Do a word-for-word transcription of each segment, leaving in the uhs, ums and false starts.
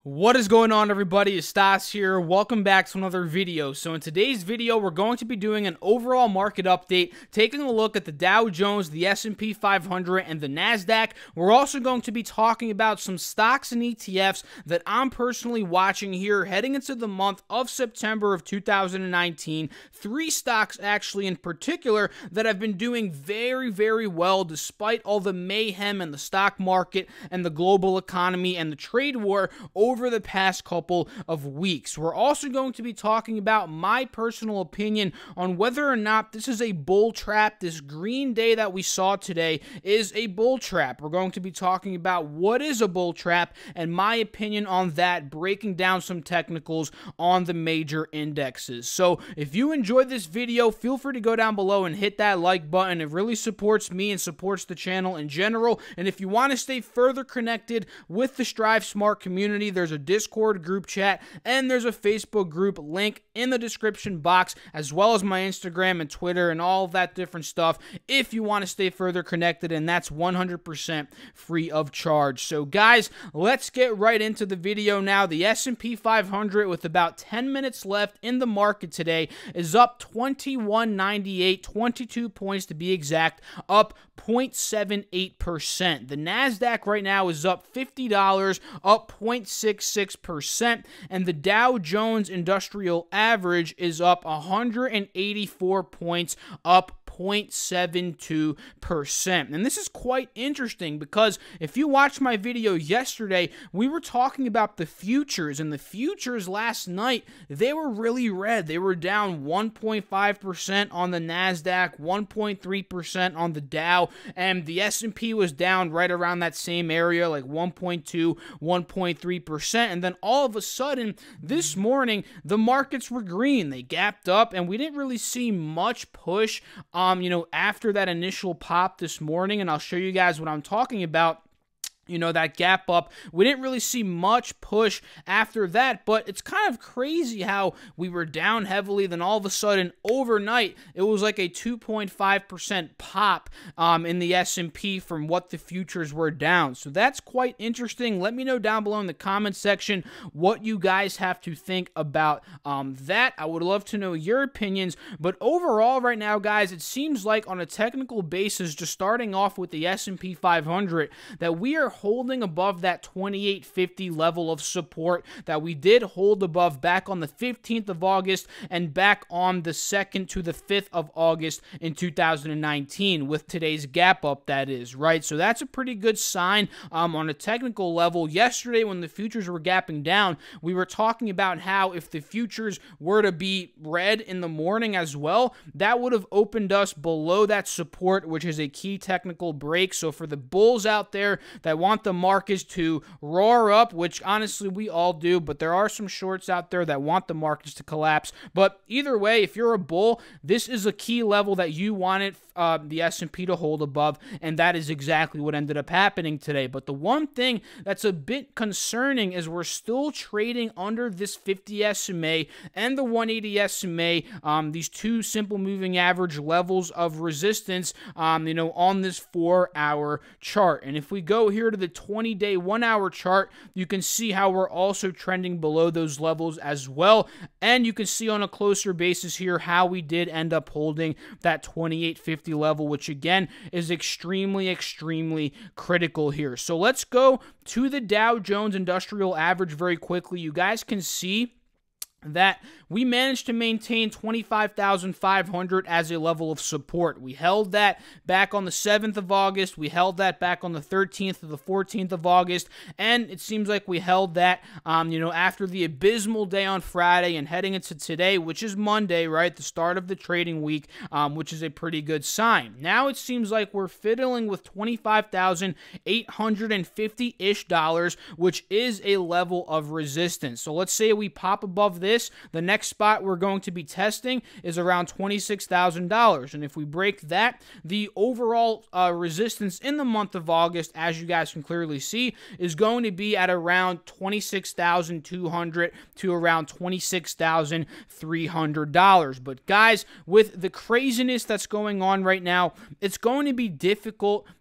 What is going on, everybody? It's Stas here. Welcome back to another video. So in today's video, we're going to be doing an overall market update, taking a look at the Dow Jones, the S and P five hundred, and the NASDAQ. We're also going to be talking about some stocks and E T Fs that I'm personally watching here heading into the month of September of two thousand nineteen. Three stocks actually in particular that have been doing very, very well despite all the mayhem in the stock market and the global economy and the trade war over over the past couple of weeks. We're also going to be talking about my personal opinion on whether or not this is a bull trap. This green day that we saw today is a bull trap. We're going to be talking about what is a bull trap and my opinion on that, breaking down some technicals on the major indexes. So if you enjoyed this video, feel free to go down below and hit that like button. It really supports me and supports the channel in general. And if you want to stay further connected with the Strive Smart community, there's a Discord group chat and there's a Facebook group link in the description box, as well as my Instagram and Twitter and all of that different stuff if you want to stay further connected, and that's one hundred percent free of charge. So guys, let's get right into the video now. The S and P five hundred, with about ten minutes left in the market today, is up twenty-one ninety-eight, twenty-two points to be exact, up zero point seven eight percent. The NASDAQ right now is up fifty dollars, up zero point six six percent, and the Dow Jones Industrial Average is up one hundred eighty-four points, up zero point seven two percent. And this is quite interesting because if you watched my video yesterday, we were talking about the futures, and the futures last night, they were really red. They were down one point five percent on the NASDAQ, one point three percent on the Dow, and the S and P was down right around that same area, like one point two, one point three percent. And then all of a sudden, this morning, the markets were green. They gapped up, and we didn't really see much push Um, you know, after that initial pop this morning, and I'll show you guys what I'm talking about. You know, that gap up, we didn't really see much push after that, but it's kind of crazy how we were down heavily, then all of a sudden, overnight, it was like a two point five percent pop um, in the S and P from what the futures were down. So that's quite interesting. Let me know down below in the comment section what you guys have to think about um, that. I would love to know your opinions, but overall right now, guys, it seems like on a technical basis, just starting off with the S and P five hundred, that we are holding above that twenty-eight fifty level of support that we did hold above back on the fifteenth of August and back on the second to the fifth of August in two thousand nineteen, with today's gap up, that is, right? So that's a pretty good sign um, on a technical level. Yesterday, when the futures were gapping down, we were talking about how if the futures were to be red in the morning as well, that would have opened us below that support, which is a key technical break. So for the bulls out there that want want the markets to roar up, which honestly we all do, but there are some shorts out there that want the markets to collapse. But either way, if you're a bull, this is a key level that you wanted uh, the S and P to hold above, and that is exactly what ended up happening today. But the one thing that's a bit concerning is we're still trading under this fifty S M A and the one eighty S M A, um, these two simple moving average levels of resistance, um, you know, on this four hour chart. And if we go here to the twenty day one hour chart, you can see how we're also trending below those levels as well. And you can see on a closer basis here how we did end up holding that twenty-eight fifty level, which again is extremely, extremely critical here. So let's go to the Dow Jones Industrial Average very quickly. You guys can see that we managed to maintain twenty-five thousand five hundred as a level of support. We held that back on the seventh of August. We held that back on the thirteenth to the fourteenth of August. And it seems like we held that, um, you know, after the abysmal day on Friday and heading into today, which is Monday, right? The start of the trading week, um, which is a pretty good sign. Now it seems like we're fiddling with twenty-five thousand eight hundred fifty-ish dollars, which is a level of resistance. So let's say we pop above this. This, the next spot we're going to be testing is around twenty-six thousand dollars. And if we break that, the overall uh, resistance in the month of August, as you guys can clearly see, is going to be at around twenty-six thousand two hundred dollars to around twenty-six thousand three hundred dollars. But guys, with the craziness that's going on right now, it's going to be difficult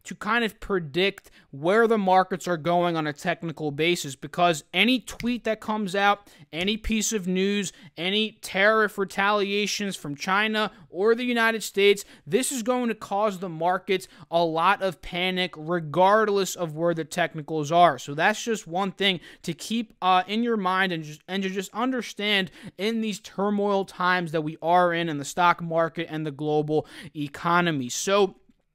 to kind of predict where the markets are going on a technical basis, because any tweet that comes out, any piece of news, any tariff retaliations from China or the United States, this is going to cause the markets a lot of panic regardless of where the technicals are. So that's just one thing to keep uh, in your mind and, just, and to just understand in these turmoil times that we are in in the stock market and the global economy. So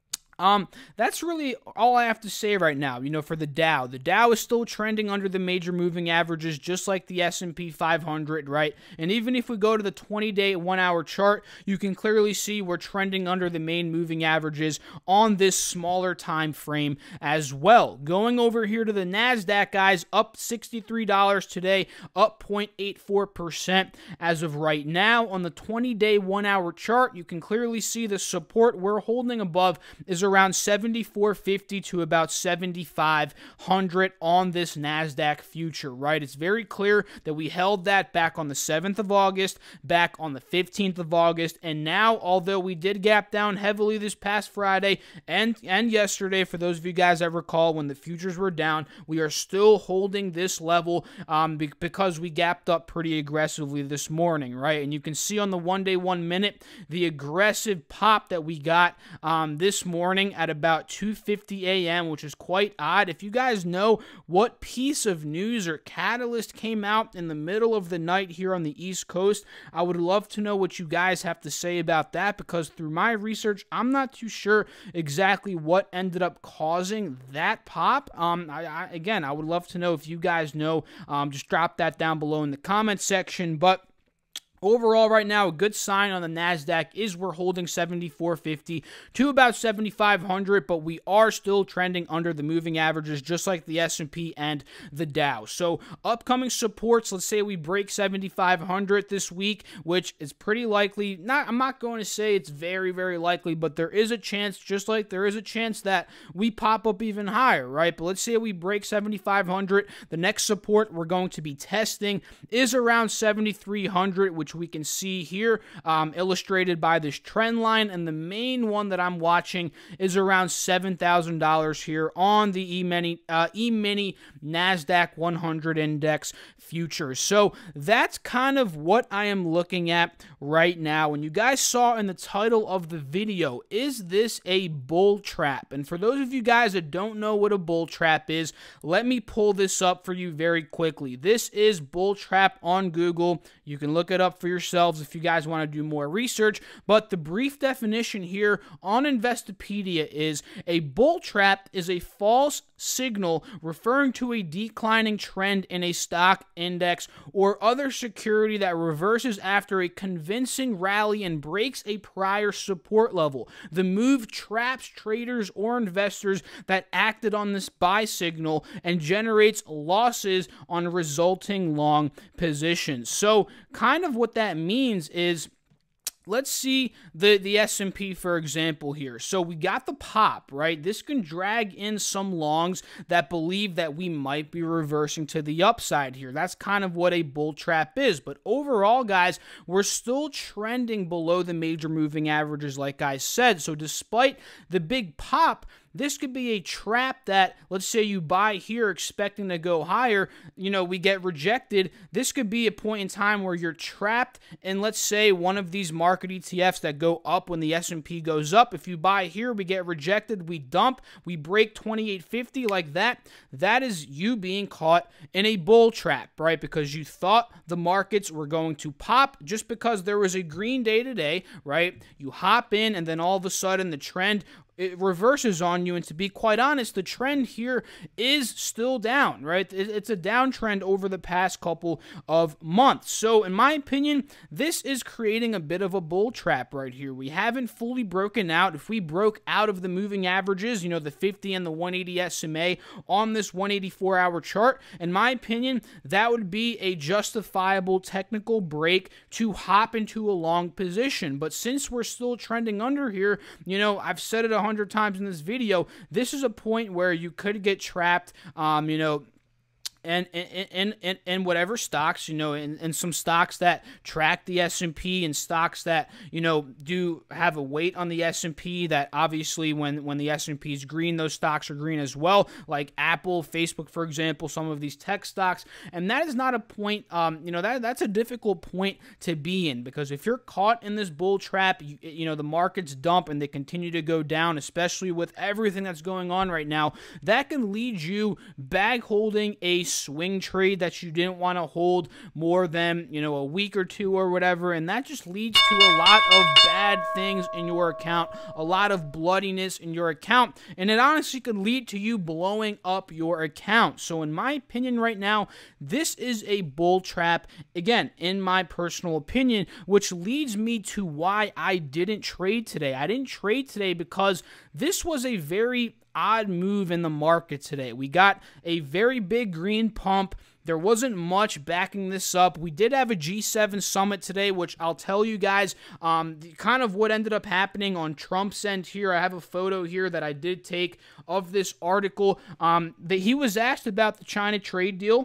Um, that's really all I have to say right now, you know, for the Dow. The Dow is still trending under the major moving averages, just like the S and P five hundred, right? And even if we go to the twenty-day one-hour chart, you can clearly see we're trending under the main moving averages on this smaller time frame as well. Going over here to the NASDAQ, guys, up sixty-three dollars today, up zero point eight four percent as of right now. On the twenty-day one-hour chart, you can clearly see the support we're holding above is around seventy-four fifty to about seventy-five hundred on this NASDAQ future, right? It's very clear that we held that back on the seventh of August, back on the fifteenth of August, and now, although we did gap down heavily this past Friday and, and yesterday, for those of you guys that recall when the futures were down, we are still holding this level um, be because we gapped up pretty aggressively this morning, right? And you can see on the one-day, one-minute, the aggressive pop that we got um, this morning at about two fifty a m, which is quite odd. If you guys know what piece of news or catalyst came out in the middle of the night here on the East Coast, I would love to know what you guys have to say about that, because through my research, I'm not too sure exactly what ended up causing that pop. Um, I, I, again, I would love to know if you guys know. Um, just drop that down below in the comment section. But overall, right now, a good sign on the NASDAQ is we're holding seventy-four fifty to about seventy-five hundred, but we are still trending under the moving averages, just like the S and P and the Dow. So upcoming supports, let's say we break seventy-five hundred this week, which is pretty likely. Not, I'm not going to say it's very, very likely, but there is a chance, just like there is a chance that we pop up even higher, right? But let's say we break seventy-five hundred. The next support we're going to be testing is around seventy-three hundred, which we can see here um, illustrated by this trend line, and the main one that I'm watching is around seven thousand dollars here on the E-mini uh, E-mini NASDAQ one hundred index futures. So that's kind of what I am looking at right now. And you guys saw in the title of the video, is this a bull trap? And for those of you guys that don't know what a bull trap is, let me pull this up for you very quickly. This is bull trap on Google. You can look it up for yourselves if you guys want to do more research, but the brief definition here on Investopedia is a bull trap is a false signal referring to a declining trend in a stock, index, or other security that reverses after a convincing rally and breaks a prior support level. The move traps traders or investors that acted on this buy signal and generates losses on resulting long positions. So kind of what that means is, let's see the, the S and P, for example, here. So we got the pop, right? This can drag in some longs that believe that we might be reversing to the upside here. That's kind of what a bull trap is. But overall, guys, we're still trending below the major moving averages, like I said. So despite the big pop, this could be a trap that, let's say you buy here expecting to go higher, you know, we get rejected. This could be a point in time where you're trapped in, let's say, one of these market E T Fs that go up when the S and P goes up. If you buy here, we get rejected, we dump, we break twenty-eight fifty like that. That is you being caught in a bull trap, right? Because you thought the markets were going to pop just because there was a green day today, right? You hop in and then all of a sudden the trend, it reverses on you, and to be quite honest, the trend here is still down, right? It's a downtrend over the past couple of months. So in my opinion, this is creating a bit of a bull trap right here. We haven't fully broken out. If we broke out of the moving averages, you know, the fifty and the one eighty S M A on this one eighty-four hour chart, in my opinion, that would be a justifiable technical break to hop into a long position. But since we're still trending under here, you know, I've said it a hundred times in this video, this is a point where you could get trapped, um, you know, And in and and whatever stocks, you know, and, and some stocks that track the S and P and stocks that, you know, do have a weight on the S and P, that obviously when, when the S and P is green, those stocks are green as well, like Apple, Facebook, for example, some of these tech stocks. And that is not a point, um, you know, that that's a difficult point to be in, because if you're caught in this bull trap, you, you know, the markets dump and they continue to go down, especially with everything that's going on right now, that can lead you bag holding a swing trade that you didn't want to hold more than, you know, a week or two or whatever, and that just leads to a lot of bad things in your account, a lot of bloodiness in your account, and it honestly could lead to you blowing up your account. So in my opinion right now, this is a bull trap, again, in my personal opinion, which leads me to why I didn't trade today. I didn't trade today because this was a very odd move in the market today. We got a very big green pump. There wasn't much backing this up. We did have a G seven summit today, which I'll tell you guys um, kind of what ended up happening on Trump's end here. I have a photo here that I did take of this article. Um, that he was asked about the China trade deal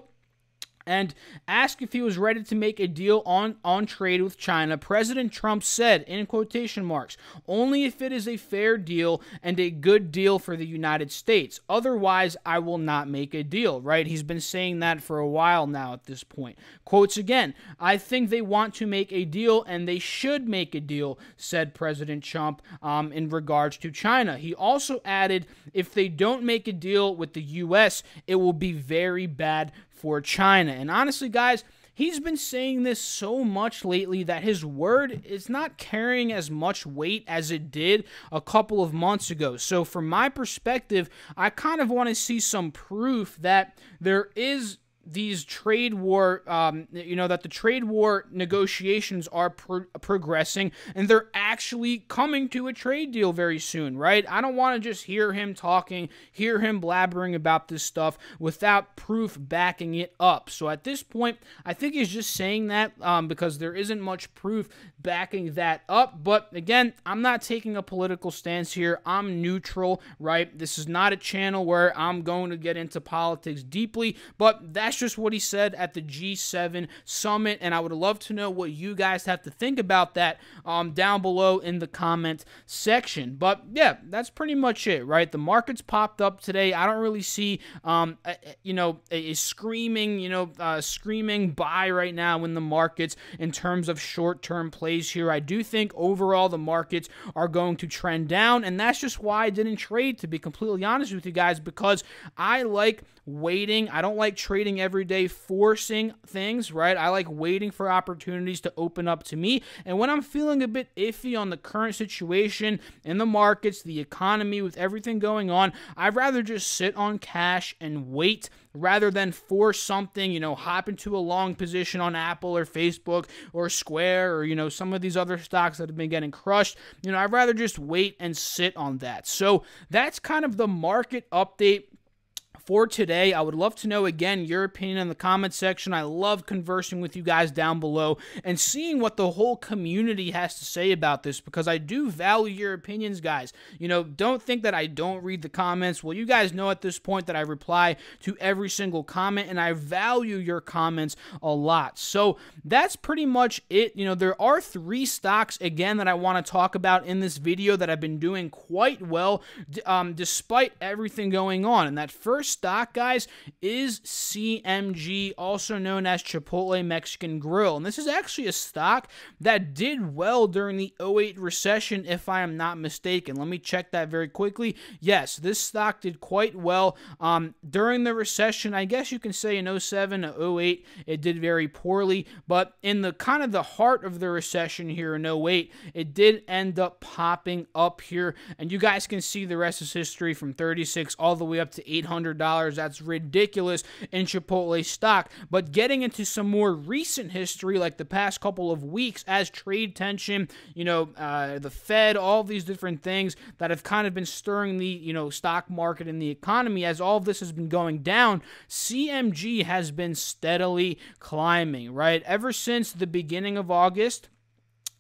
and asked if he was ready to make a deal on, on trade with China. President Trump said, in quotation marks, "only if it is a fair deal and a good deal for the United States. Otherwise, I will not make a deal," right? He's been saying that for a while now at this point. Quotes again, "I think they want to make a deal and they should make a deal," said President Trump um, in regards to China. He also added, "if they don't make a deal with the U S, it will be very bad for China." And honestly, guys, he's been saying this so much lately that his word is not carrying as much weight as it did a couple of months ago. So from my perspective, I kind of want to see some proof that there is these trade war, um, you know, that the trade war negotiations are pro progressing and they're actually coming to a trade deal very soon, right? I don't want to just hear him talking, hear him blabbering about this stuff without proof backing it up. So at this point, I think he's just saying that um, because there isn't much proof backing that up. But again, I'm not taking a political stance here. I'm neutral, right? This is not a channel where I'm going to get into politics deeply, but that's just what he said at the G seven summit, and I would love to know what you guys have to think about that um, down below in the comment section. But yeah, that's pretty much it, right? The markets popped up today. I don't really see, um, a, you know, a, a screaming, you know, uh, screaming buy right now in the markets in terms of short-term plays here. I do think overall the markets are going to trend down, and that's just why I didn't trade, to be completely honest with you guys, because I like waiting. I don't like trading every day, forcing things, right? I like waiting for opportunities to open up to me. And when I'm feeling a bit iffy on the current situation in the markets, the economy, with everything going on, I'd rather just sit on cash and wait rather than force something, you know, hop into a long position on Apple or Facebook or Square or, you know, some of these other stocks that have been getting crushed. You know, I'd rather just wait and sit on that. So that's kind of the market update for today. I would love to know, again, your opinion in the comment section. I love conversing with you guys down below and seeing what the whole community has to say about this, because I do value your opinions, guys. You know, don't think that I don't read the comments. Well, you guys know at this point that I reply to every single comment, and I value your comments a lot. So that's pretty much it. You know, there are three stocks, again, that I want to talk about in this video that have been doing quite well um, despite everything going on. And that first stock, guys, is C M G, also known as Chipotle Mexican Grill. And this is actually a stock that did well during the oh eight recession, if I am not mistaken. Let me check that very quickly. Yes, this stock did quite well um, during the recession. I guess you can say in oh seven to oh eight, it did very poorly. But in the kind of the heart of the recession here in oh eight, it did end up popping up here. And you guys can see the rest is history from thirty-six all the way up to eight hundred dollars. That's ridiculous in Chipotle stock. But getting into some more recent history, like the past couple of weeks, as trade tension, you know, uh, the Fed, all these different things that have kind of been stirring the, you know, stock market and the economy, as all of this has been going down, C M G has been steadily climbing, right? Ever since the beginning of August,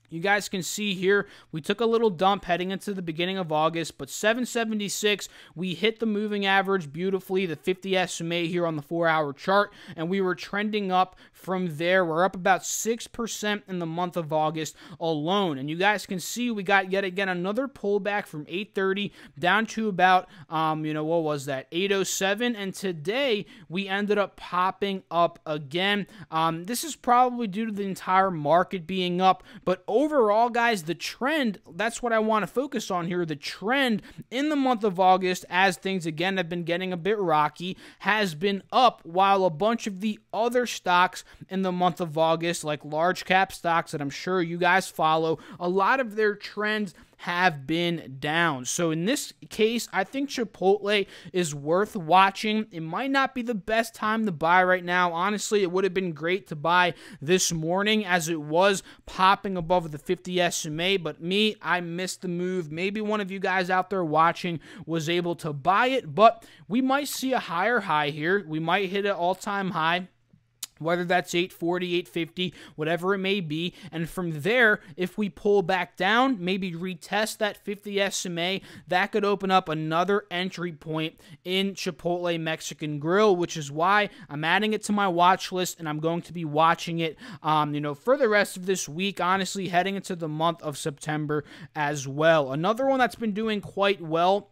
You guys can see here, we took a little dump heading into the beginning of August, but seven seventy-six, we hit the moving average beautifully, the fifty S M A here on the four hour chart, and we were trending up from there. We're up about six percent in the month of August alone, and you guys can see we got yet again another pullback from eight thirty down to about, um, you know, what was that, eight oh seven, and today we ended up popping up again. Um, this is probably due to the entire market being up, but overall, guys, the trend, that's what I want to focus on here. The trend in the month of August, as things again have been getting a bit rocky, has been up, while a bunch of the other stocks in the month of August, like large cap stocks that I'm sure you guys follow, a lot of their trends have been down. So in this case, I think Chipotle is worth watching. It might not be the best time to buy right now. Honestly, it would have been great to buy this morning as it was popping above the fifty S M A, but me, I missed the move. Maybe one of you guys out there watching was able to buy it, but we might see a higher high here. We might hit an all-time high, whether that's eight forty, eight fifty, whatever it may be. And from there, if we pull back down, maybe retest that fifty S M A, that could open up another entry point in Chipotle Mexican Grill, which is why I'm adding it to my watch list, and I'm going to be watching it, um, you know, for the rest of this week, honestly, heading into the month of September as well. Another one that's been doing quite well,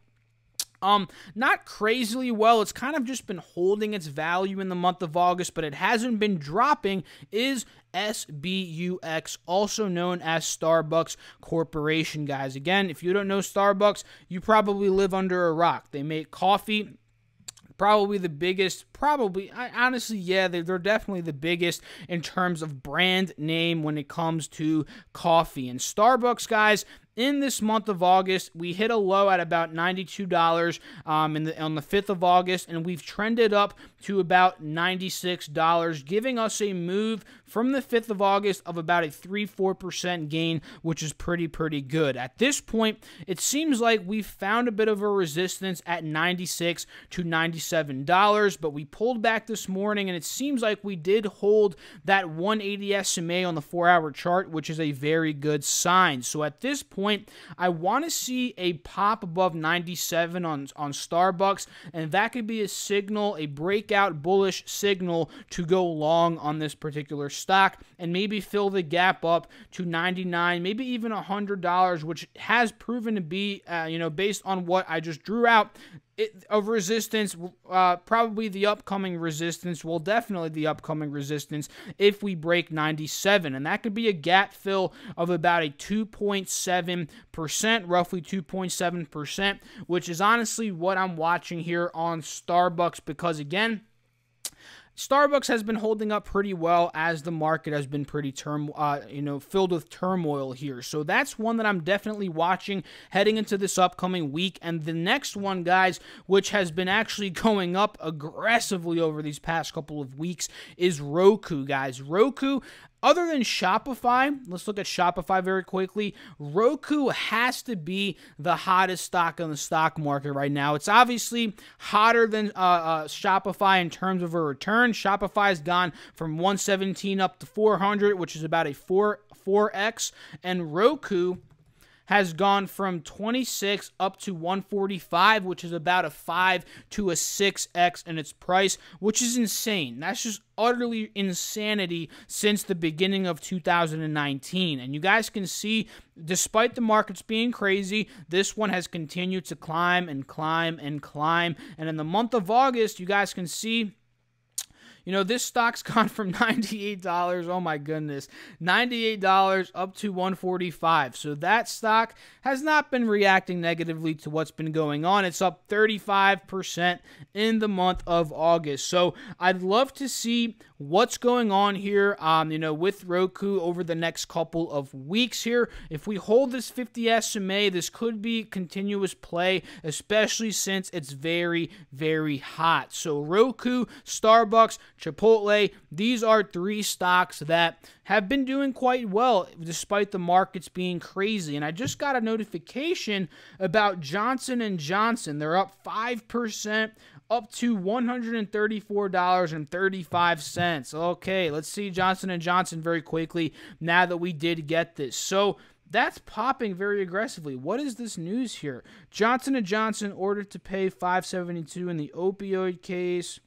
Um, not crazily well, it's kind of just been holding its value in the month of August, but it hasn't been dropping, is S B U X, also known as Starbucks Corporation, guys. Again, if you don't know Starbucks, you probably live under a rock. They make coffee. Probably the biggest, probably, I, honestly, yeah, they're, they're definitely the biggest in terms of brand name when it comes to coffee. And Starbucks, guys, in this month of August, we hit a low at about ninety-two dollars um, in the, on the fifth of August, and we've trended up to about ninety-six dollars, giving us a move from the fifth of August of about a three to four percent gain, which is pretty, pretty good. At this point, it seems like we've found a bit of a resistance at ninety-six to ninety-seven dollars, but we pulled back this morning, and it seems like we did hold that one eighty S M A on the four hour chart, which is a very good sign. So at this point, I want to see a pop above ninety-seven on, on Starbucks, and that could be a signal, a breakout bullish signal to go long on this particular stock and maybe fill the gap up to ninety-nine, maybe even one hundred dollars, which has proven to be, uh, you know, based on what I just drew out, It, of resistance, uh, probably the upcoming resistance, well, definitely the upcoming resistance if we break ninety-seven, and that could be a gap fill of about a two point seven percent, roughly two point seven percent, which is honestly what I'm watching here on Starbucks, because again, Starbucks has been holding up pretty well as the market has been pretty term, uh, you know, filled with turmoil here. So that's one that I'm definitely watching heading into this upcoming week. And the next one, guys, which has been actually going up aggressively over these past couple of weeks, is Roku, guys. Roku, other than Shopify, let's look at Shopify very quickly. Roku has to be the hottest stock on the stock market right now. It's obviously hotter than uh, uh, Shopify in terms of a return. Shopify has gone from one seventeen up to four hundred, which is about a four, four X, and Roku has gone from twenty-six up to one forty-five, which is about a five to a six X in its price, which is insane. That's just utterly insanity since the beginning of two thousand nineteen. And you guys can see, despite the markets being crazy, this one has continued to climb and climb and climb. And in the month of August, you guys can see, you know, this stock's gone from ninety-eight dollars, oh my goodness, ninety-eight dollars up to one forty-five. So that stock has not been reacting negatively to what's been going on. It's up thirty-five percent in the month of August. So I'd love to see what's going on here, um, you know, with Roku over the next couple of weeks here. If we hold this fifty S M A, this could be continuous play, especially since it's very, very hot. So Roku, Starbucks, Chipotle, these are three stocks that have been doing quite well despite the markets being crazy. And I just got a notification about Johnson and Johnson. They're up five percent up to one hundred thirty-four dollars and thirty-five cents. Okay, let's see Johnson and Johnson very quickly now that we did get this. So that's popping very aggressively. What is this news here? Johnson and Johnson ordered to pay five seventy-two in the opioid case.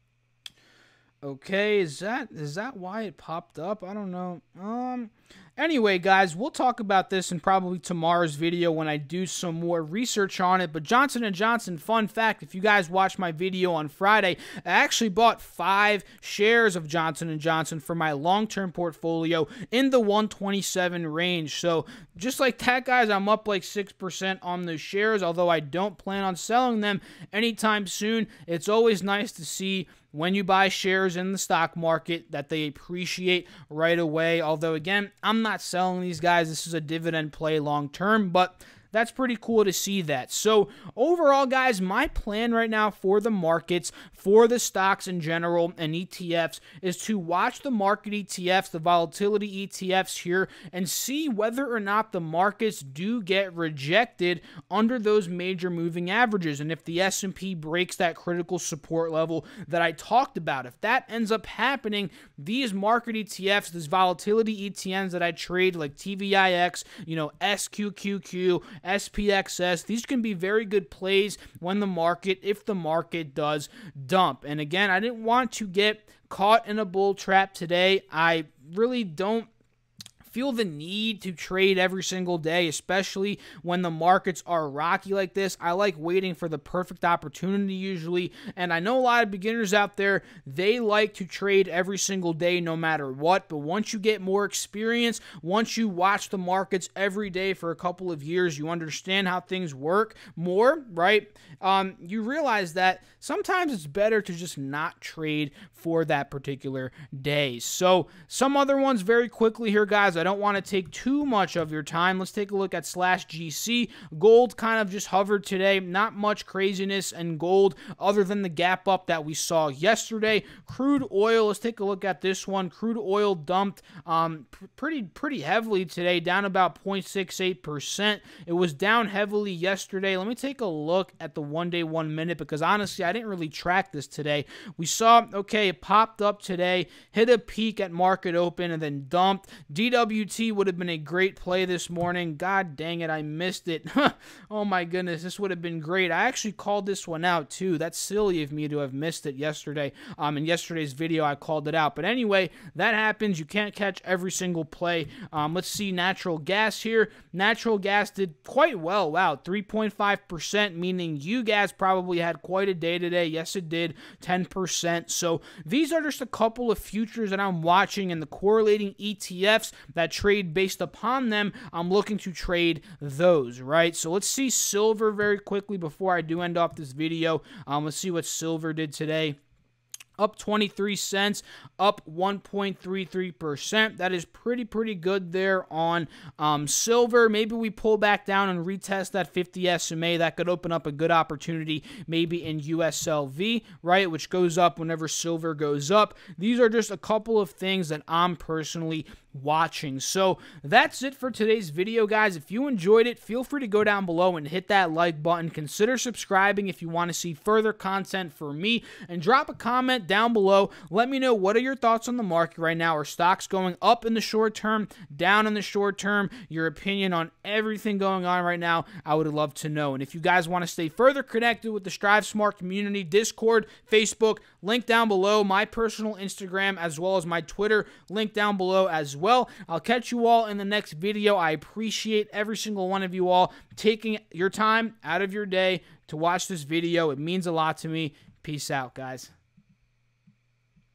Okay, is that is that why it popped up? I don't know. Um anyway, guys, we'll talk about this in probably tomorrow's video when I do some more research on it. But Johnson and Johnson, fun fact, if you guys watched my video on Friday, I actually bought five shares of Johnson and Johnson for my long-term portfolio in the one twenty-seven range. So just like that, guys, I'm up like six percent on those shares, although I don't plan on selling them anytime soon. It's always nice to see when you buy shares in the stock market that they appreciate right away. Although, again, I'm not selling these guys. This is a dividend play long term, but that's pretty cool to see that. So overall, guys, my plan right now for the markets, for the stocks in general and E T Fs, is to watch the market E T Fs, the volatility E T Fs here, and see whether or not the markets do get rejected under those major moving averages. And if the S and P breaks that critical support level that I talked about, if that ends up happening, these market E T Fs, these volatility E T Ns that I trade, like T V I X, you know, S Q Q Q, S P X S, these can be very good plays when the market, if the market does dump. And again, I didn't want to get caught in a bull trap today. I really don't feel the need to trade every single day, especially when the markets are rocky like this. I like waiting for the perfect opportunity usually, and I know a lot of beginners out there, they like to trade every single day no matter what, but once you get more experience, once you watch the markets every day for a couple of years, you understand how things work more, right? Um, you realize that sometimes it's better to just not trade for that particular day. So some other ones very quickly here, guys. I don't want to take too much of your time. Let's take a look at slash G C. Gold kind of just hovered today. Not much craziness in gold other than the gap up that we saw yesterday. Crude oil, let's take a look at this one. Crude oil dumped um, pretty pretty heavily today, down about zero point six eight percent. It was down heavily yesterday. Let me take a look at the one day, one minute, because honestly, I didn't really track this today. We saw, okay, it popped up today, hit a peak at market open, and then dumped. D W T would have been a great play this morning. God dang it, I missed it. Oh my goodness, this would have been great. I actually called this one out too. That's silly of me to have missed it yesterday. Um, in yesterday's video, I called it out. But anyway, that happens. You can't catch every single play. Um, let's see natural gas here. Natural gas did quite well. Wow, three point five percent, meaning you guys probably had quite a day today. Yes, it did, ten percent. So these are just a couple of futures that I'm watching, and the correlating E T Fs that trade based upon them, I'm looking to trade those, right? So let's see silver very quickly before I do end off this video. Um, let's see what silver did today. Up twenty-three cents, up one point three three percent. That is pretty, pretty good there on um, silver. Maybe we pull back down and retest that fifty S M A. That could open up a good opportunity maybe in U S L V, right, which goes up whenever silver goes up. These are just a couple of things that I'm personally watching. So that's it for today's video, guys. If you enjoyed it, feel free to go down below and hit that like button. Consider subscribing if you want to see further content from me, and drop a comment down below. Let me know, what are your thoughts on the market right now? Are stocks going up in the short term, down in the short term? Your opinion on everything going on right now, I would love to know. And if you guys want to stay further connected with the Strive Smart community, Discord, Facebook, link down below, my personal Instagram, as well as my Twitter, link down below as well. I'll catch you all in the next video. I appreciate every single one of you all taking your time out of your day to watch this video. It means a lot to me. Peace out, guys.